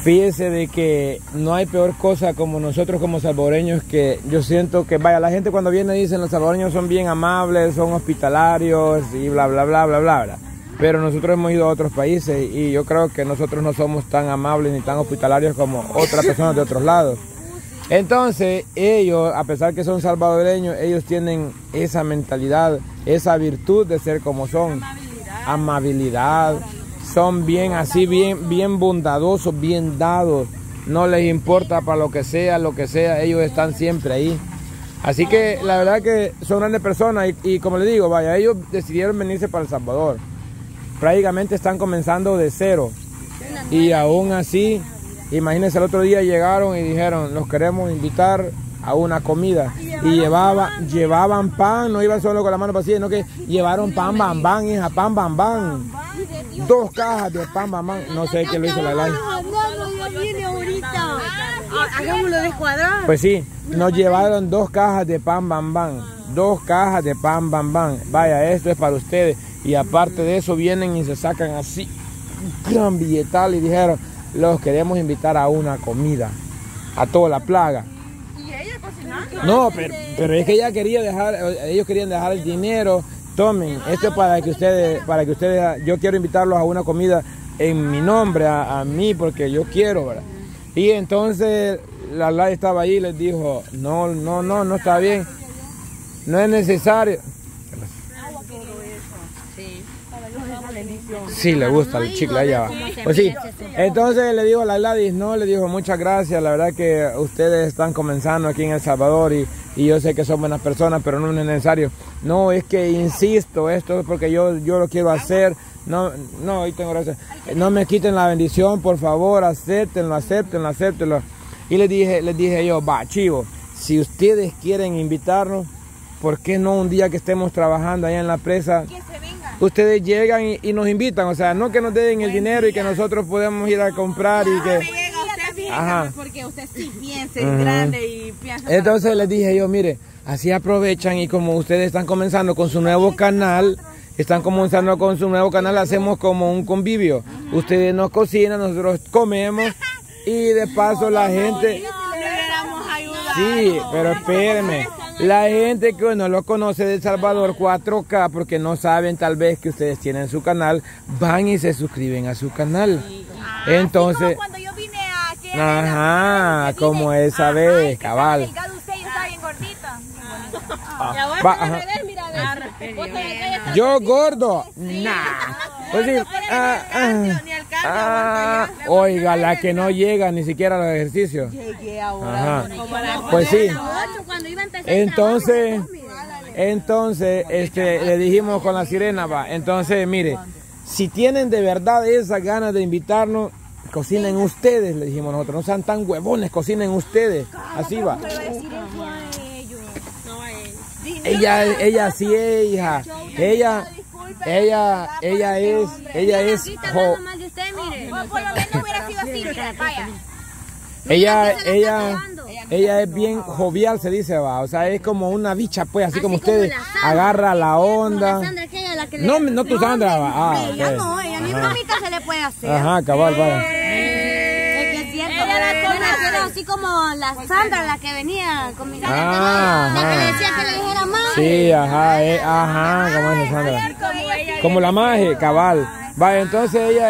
Fíjese de que no hay peor cosa como nosotros como salvadoreños, que yo siento que, vaya, la gente cuando viene dicen los salvadoreños son bien amables, son hospitalarios y bla, bla, bla, bla, bla, bla. Pero nosotros hemos ido a otros países y yo creo que nosotros no somos tan amables ni tan hospitalarios como otras personas de otros lados. Entonces ellos, a pesar que son salvadoreños, ellos tienen esa mentalidad, esa virtud de ser como son. Amabilidad. Son bien así, bien bondadosos, bien dados. No les importa para lo que sea, ellos están siempre ahí. Así que la verdad que son grandes personas y como les digo, vaya, ellos decidieron venirse para El Salvador. Prácticamente están comenzando de cero. Y aún así, imagínense, el otro día llegaron y dijeron, los queremos invitar a una comida. Y llevaban pan, no iban solo con la mano vacía, sino que llevaron pan bambán, hija, pan bambán. 2 cajas de pan bambán, no sé qué lo hizo la Lai. Hagámoslo de cuadrado. Pues sí, nos llevaron 2 cajas de pan bambán, 2 cajas de pan bambán. Vaya, esto es para ustedes. Y aparte de eso vienen y se sacan así un gran billetal y dijeron, los queremos invitar a una comida, a toda la plaga. ¿Y ella cocinando? No, pero es que ella quería ellos querían dejar el dinero. Tomen, esto es para que ustedes, yo quiero invitarlos a una comida en mi nombre, a mí, porque yo quiero, ¿verdad? Y entonces la Lai estaba ahí y les dijo, no está bien, no es necesario. Sí, le gusta el chicle, allá va. Pues sí, entonces le dijo a la Gladys, le dijo muchas gracias, la verdad que ustedes están comenzando aquí en El Salvador y yo sé que son buenas personas, pero no es necesario. No, es que insisto, esto es porque yo lo quiero hacer. No, ahí tengo gracias. No me quiten la bendición, por favor, acéptenlo. Y les dije yo, va, chivo, si ustedes quieren invitarnos, ¿por qué no un día que estemos trabajando allá en la presa? Ustedes llegan y nos invitan, o sea, no que nos den el dinero y que nosotros podemos ir a comprar y que... Ajá. Porque usted sí piensa, es grande y piensa... Entonces les dije yo, mire, así aprovechan y como ustedes están comenzando con su nuevo canal, hacemos como un convivio. Ustedes nos cocinan, nosotros comemos y de paso la gente... Sí, pero espérenme. La gente que no lo conoce de El Salvador 4K, porque no saben tal vez que ustedes tienen su canal, van y se suscriben a su canal. Entonces, cuando yo vine aquí, ajá, como esa vez, cabal. Yo gordo, nah. Pues sí, oiga, la que no llega ni siquiera a los ejercicios. Ajá. Pues sí. Entonces, le dijimos con la sirena, va. Entonces, mire, si tienen de verdad esas ganas de invitarnos, cocinen ustedes, le dijimos nosotros. No sean tan huevones, cocinen ustedes. Así va. Ella sí es, hija. Ella es ella es bien jovial, se dice, va, o sea, es como una bicha, pues, así como ustedes, agarra la onda. No tu Sandra, va. Ella no, ella ni bromita se le puede hacer. Ajá, cabal, va. Así como la Sandra, la que venía con mi la que le decía que le dijera más. Sí, ajá, como esa Sandra. Como la maje, cabal. Va, entonces ella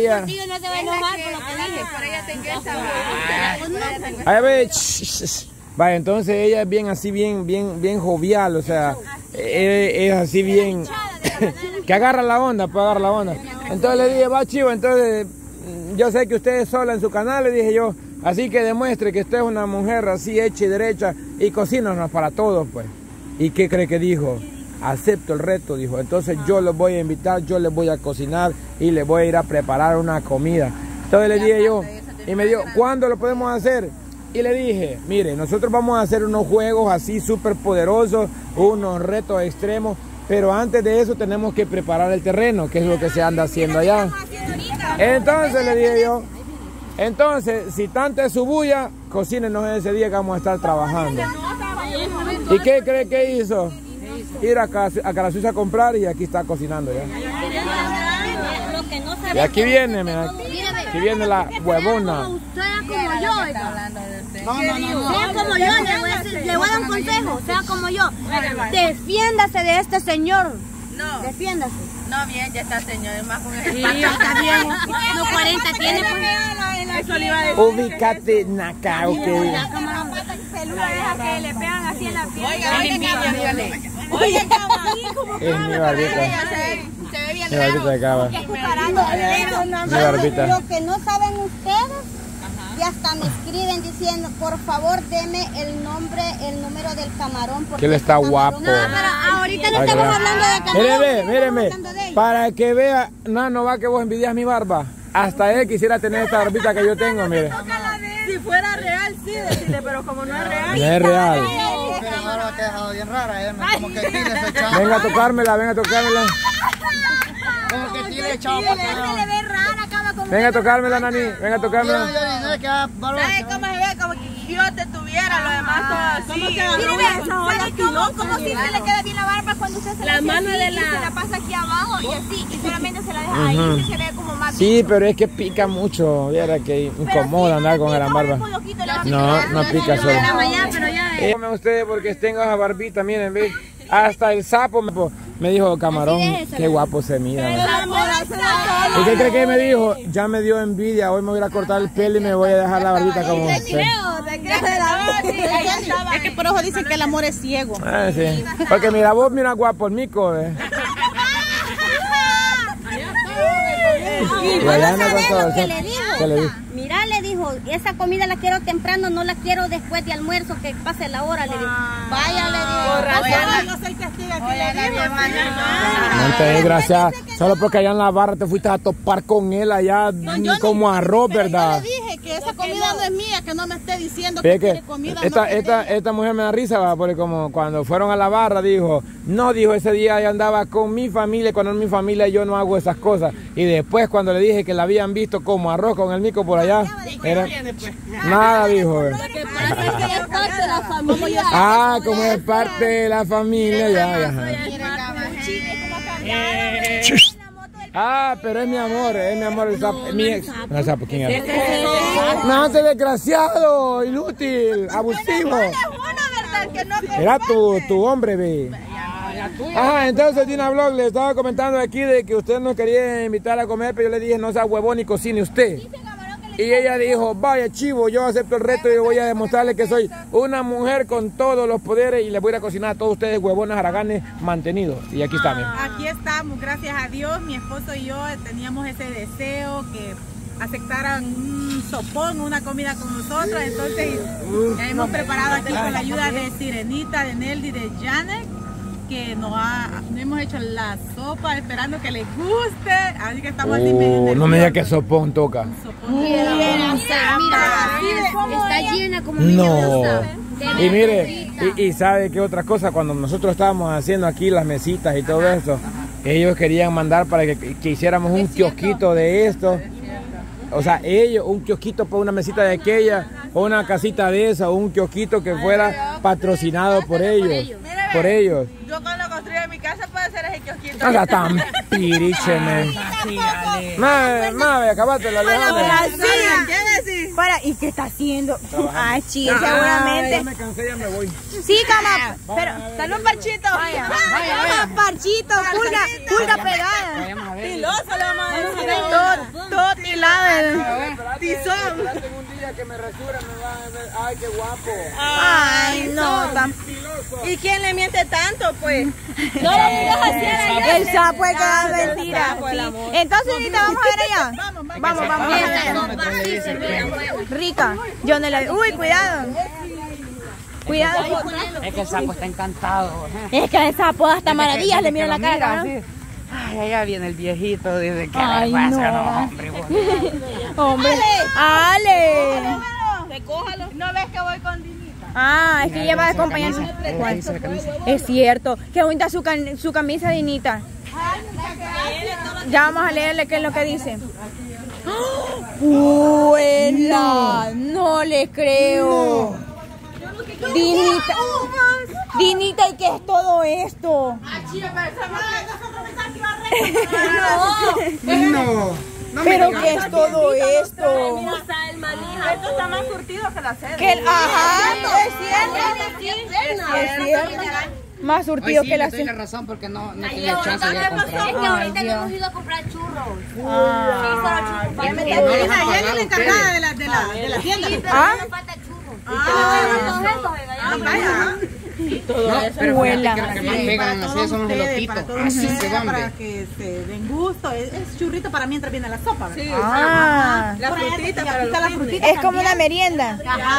va, entonces ella es bien así, bien jovial, o sea, es así bien que agarra la onda, pues agarra la onda. Entonces le dije, va, chivo, entonces yo sé que usted es sola en su canal, le dije yo, así que demuestre que usted es una mujer así hecha y derecha y cocínanos para todos, pues. ¿Y qué cree que dijo? Acepto el reto, dijo. Entonces yo los voy a invitar, yo les voy a cocinar y les voy a ir a preparar una comida. Entonces le dije yo, y me dijo, ¿cuándo lo podemos hacer? Y le dije, mire, nosotros vamos a hacer unos juegos así súper poderosos, unos retos extremos, pero antes de eso tenemos que preparar el terreno, que es lo que se anda haciendo allá. Entonces le dije yo, entonces, si tanta es su bulla, cocínenos ese día que vamos a estar trabajando. ¿Y qué cree que hizo? Ir a Carasusa a comprar y aquí está cocinando ya. Y aquí viene, mira. que viene la huevona. Sea como yo, oiga. No. Sea como yo, le voy a dar un consejo. Sea como yo. Defiéndase de este señor. No. Defiéndase. No, bien, ya está, señor. Es más con el... Sí, está bien. No, 40 tiene, pues. Eso le iba a decir. Ubícate, Naka, ok. La cámara peluda esa que le pegan así en la piel. Oiga, Es mi barbita. se ve bien Mi barbita de cava. Mi barbita. Lo que no saben ustedes, y hasta me escriben diciendo, por favor, deme el número del camarón. Porque Que él está ese camarón- guapo. No, pero ahorita no Para que estamos vea. hablando de camarón. Míreme. Para que vea, no va que vos envidias mi barba. Hasta él quisiera tener esta barbita que yo tengo, mire. Si fuera real, sí, decirle, pero como no es real. No es real. Que la barba que ha dejado bien rara, como que aquí le echaba. Venga a tocármela. Como que aquí le echaba para acá. ve rara, acaba como... Venga a tocármela, Nani. Venga a tocármela. No, que barba. ¿Sabes cómo se ve? Como que yo te tuviera, lo demás todo así. Como si se le queda bien la barba cuando usted se la mano de la... se la pasa aquí abajo y así, y solamente se la deja ahí y se ve como más... Sí, pero es que pica mucho. Viera que incomoda andar con la barba. No pica solo. Díganme ustedes porque tengo esa barbita, miren, ve. Hasta el sapo me dijo, camarón, qué guapo se mira. ¿Y qué cree que me dijo? Ya me dio envidia, hoy me voy a ir a cortar el pelo y me voy a dejar la barbita como usted. Es que por eso dicen que el amor es ciego. Ah, sí. Porque mira, vos mira guapo el mico, Y vos no sabés con todo, lo que ¿sí? le dijo. ¿Qué le dijo? Mira, le dijo, esa comida la quiero temprano, no la quiero después de almuerzo, que pase la hora, le dijo. Vaya, le dijo. Yo soy testigo aquí le digo. No te desgraciada. Solo porque allá en la barra te fuiste a topar con él allá como arroz, ¿verdad? Yo le dije que esa comida no es mía, que no me esté diciendo Fíjate que quiere comida. esta mujer me da risa, ¿va? Porque como cuando fueron a la barra dijo, ese día ya andaba con mi familia, cuando en mi familia yo no hago esas cosas. Y después cuando le dije que la habían visto como arroz con el mico por allá, era nada, dijo. Como es parte de la familia, ya. Pero es mi amor el sapo, mi ex. No, el sapo, ¿quién era? No, ese desgraciado, inútil, abusivo. Era tu hombre, ve. Ajá, entonces Dina Vlog le estaba comentando aquí de que usted nos quería invitar a comer, pero yo le dije no sea huevón ni cocine usted. Y ella dijo, vaya chivo, yo acepto el reto y voy a demostrarle que soy una mujer con todos los poderes y les voy a ir a cocinar a todos ustedes huevones haraganes mantenidos. Y aquí está, Aquí estamos, gracias a Dios, mi esposo y yo teníamos ese deseo que aceptaran un sopón, una comida con nosotros, entonces ya hemos preparado aquí con la ayuda de Sirenita, de Neldy, de Janet, que nos hemos hecho la sopa esperando que les guste, así que estamos así medio no me diga que sopón toca. Mira, está llena como no. Y mire, y sabe que otra cosa, cuando nosotros estábamos haciendo aquí las mesitas y todo eso, ellos querían mandar para que hiciéramos un kiosquito de esto. O sea, ellos, un kiosquito por una mesita de aquella, o una casita de esa, o un kiosquito que fuera patrocinado por ellos. Por ellos. Yo cuando construya mi casa puedo hacer ese kiosquito. O sea, tan piriche, Mave, acabate la Alejandra. Para, ¿y qué está haciendo? Chica, seguramente. Ya me cansé, ya me voy. Sí, cama, pero dale un parchito. Vaya. Parchito, pulga pegada. Piloso la madre. Todo tilado. Tizón. Un día que me resura me va a ver, ay, qué guapo. Ay, no, ¿Y quién le miente tanto, pues? el sapo es cada mentira. Entonces ahorita vamos a ver allá. Vamos. Rica. Yo no la... Uy, cuidado. Cuidado. Es que el sapo está encantado. Es que el sapo hasta maravillas le mira la cara, ¿no? Ay, allá viene el viejito, dice que Ay, no, hombre. Ale. Recójalo. ¿No ves que voy con Dinita? Ah, es que ella va a acompañar. Es cierto. Qué bonita su camisa, Dinita. Ya vamos a leerle qué es lo que dice. ¡Buena! No le creo. Dinita, ¿y qué es todo esto? No. Pero ¿qué es todo esto? Esto está más curtido que la cena. Ajá, es cierto. Es cierto. Más surtido que la cena. La razón porque no tenía chance de comprar. Es que ahorita no hemos ido a comprar churros. Ella es la encargada de la tienda. ¿Ah? No falta churros. Todo eso. Pero fíjate que lo que más pegan así son los elotitos. Así se van. Para que se den gusto. Es churrito para mientras viene la sopa, ¿verdad? Sí. La frutita para la frutita. Es como una merienda.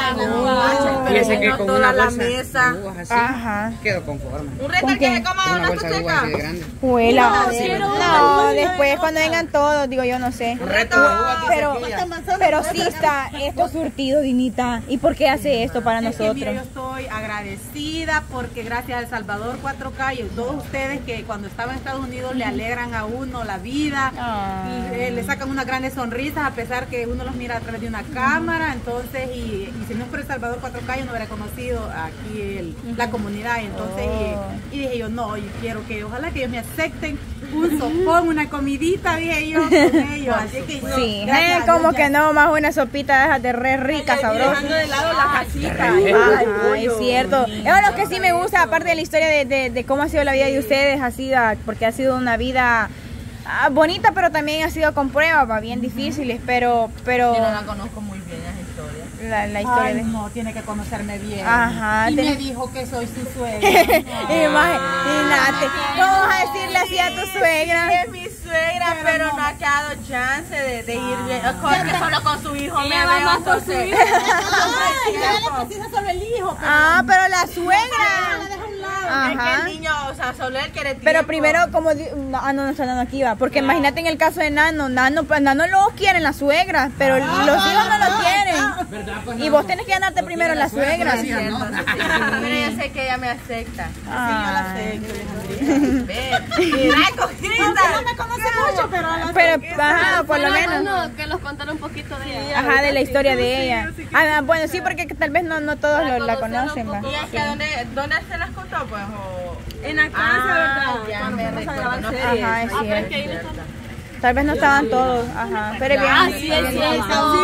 Fíjese que con una bolsa mesa. de uvas así quedo conforme. Un reto que se coma Una una bolsa de uvas así de grande. Huela. No, después cuando vengan todos, digo yo no sé. Un reto de uvas. Pero sí está esto surtido, Dinita. ¿Y por qué hace esto para nosotros? Mira, yo estoy agradecida porque gracias al Salvador 4K y a todos ustedes que cuando estaba en Estados Unidos le alegran a uno la vida y le sacan unas grandes sonrisas a pesar que uno los mira a través de una cámara. Entonces, y si no es por el Salvador 4K yo no hubiera conocido aquí la comunidad. Entonces, y dije yo, no, yo quiero que ojalá que ellos me acepten un sopón, una comidita, dije yo, con ellos. Así que yo, sí, como que no, más una sopita de re rica, sabrosa. Dejando de lado la casita. Ay, es cierto. Es lo que sí me gusta, aparte de la historia de cómo ha sido la vida de ustedes, porque ha sido una vida bonita, pero también ha sido con pruebas, bien difíciles, pero... Yo no la conozco muy bien esa historia. La historia ay, de... no, tiene que conocerme bien. Ajá. Y me dijo que soy su suegra. Imagínate, ¿cómo vas a decirle así a tu suegra? Es mi suegra, pero no ha quedado chance de ir bien. Que solo con su hijo me veo con su hijo. Ella le precisa solo el hijo. Pero la suegra. La deja a un lado. Ajá. Es que el niño, o sea, solo él quiere tiempo. Pero primero, como... no está Nano aquí, va. Porque imagínate en el caso de Nano lo quieren las suegras, pero los hijos no lo quieren. Y vos tenés que ganarte primero la suegra. Pero yo sé que ella me acepta. Sí, yo la acepto, Alejandrina. No me conoce mucho, Pero, ajá, por lo menos. Que los contara un poquito de ella. Ajá, de la historia de ella. Bueno, sí, porque tal vez no todos la conocen, va. ¿Y es que dónde se las contó? Pues, en la casa, ¿verdad? Ya me recuerdo. Ajá, es cierto. Tal vez no estaban todos, ajá, pero bien. Sí, es cierto.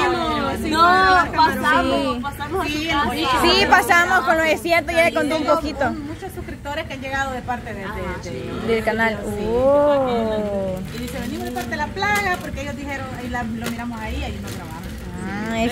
Pasamos Sí, pasamos con lo de cierto, ya le conté un poquito. Muchos suscriptores que han llegado de parte del canal. Y dice, venimos de parte de La Plaga, porque ellos dijeron, lo miramos ahí nos grabamos.